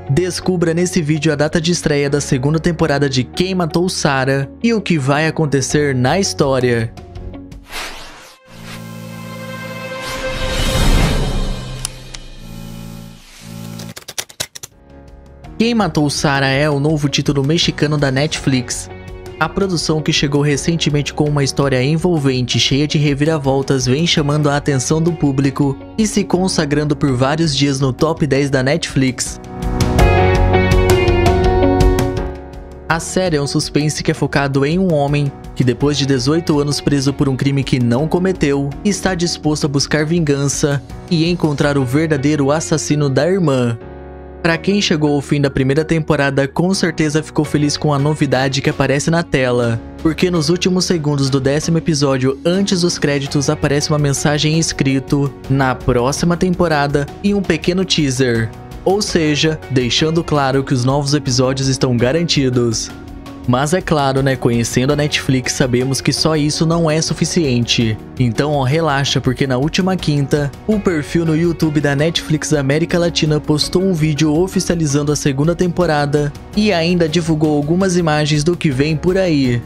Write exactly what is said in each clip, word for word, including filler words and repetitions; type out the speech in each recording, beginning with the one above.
Descubra nesse vídeo a data de estreia da segunda temporada de Quem Matou Sarah e o que vai acontecer na história. Quem Matou Sarah é o novo título mexicano da Netflix. A produção, que chegou recentemente com uma história envolvente cheia de reviravoltas, vem chamando a atenção do público e se consagrando por vários dias no top dez da Netflix. A série é um suspense que é focado em um homem que, depois de dezoito anos preso por um crime que não cometeu, está disposto a buscar vingança e encontrar o verdadeiro assassino da irmã. Para quem chegou ao fim da primeira temporada, com certeza ficou feliz com a novidade que aparece na tela, porque nos últimos segundos do décimo episódio, antes dos créditos, aparece uma mensagem escrito "Na próxima temporada" e um pequeno teaser. Ou seja, deixando claro que os novos episódios estão garantidos. Mas é claro, né, conhecendo a Netflix, sabemos que só isso não é suficiente. Então, ó, relaxa, porque na última quinta, o perfil no YouTube da Netflix América Latina postou um vídeo oficializando a segunda temporada e ainda divulgou algumas imagens do que vem por aí.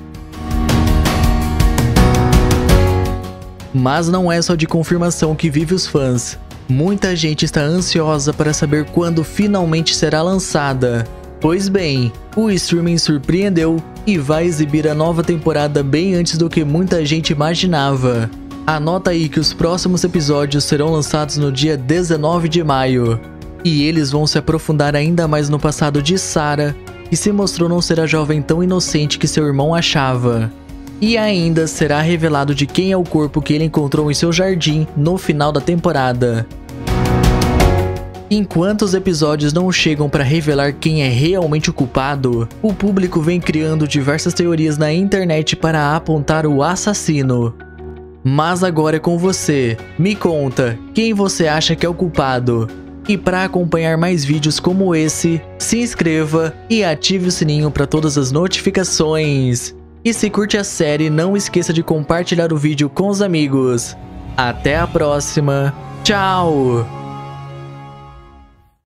Mas não é só de confirmação que vive os fãs. Muita gente está ansiosa para saber quando finalmente será lançada. Pois bem, o streaming surpreendeu e vai exibir a nova temporada bem antes do que muita gente imaginava. Anota aí que os próximos episódios serão lançados no dia dezenove de maio. E eles vão se aprofundar ainda mais no passado de Sarah, que se mostrou não ser a jovem tão inocente que seu irmão achava. E ainda será revelado de quem é o corpo que ele encontrou em seu jardim no final da temporada. Enquanto os episódios não chegam para revelar quem é realmente o culpado, o público vem criando diversas teorias na internet para apontar o assassino. Mas agora é com você. Me conta, quem você acha que é o culpado? E para acompanhar mais vídeos como esse, se inscreva e ative o sininho para todas as notificações. E se curte a série, não esqueça de compartilhar o vídeo com os amigos. Até a próxima. Tchau!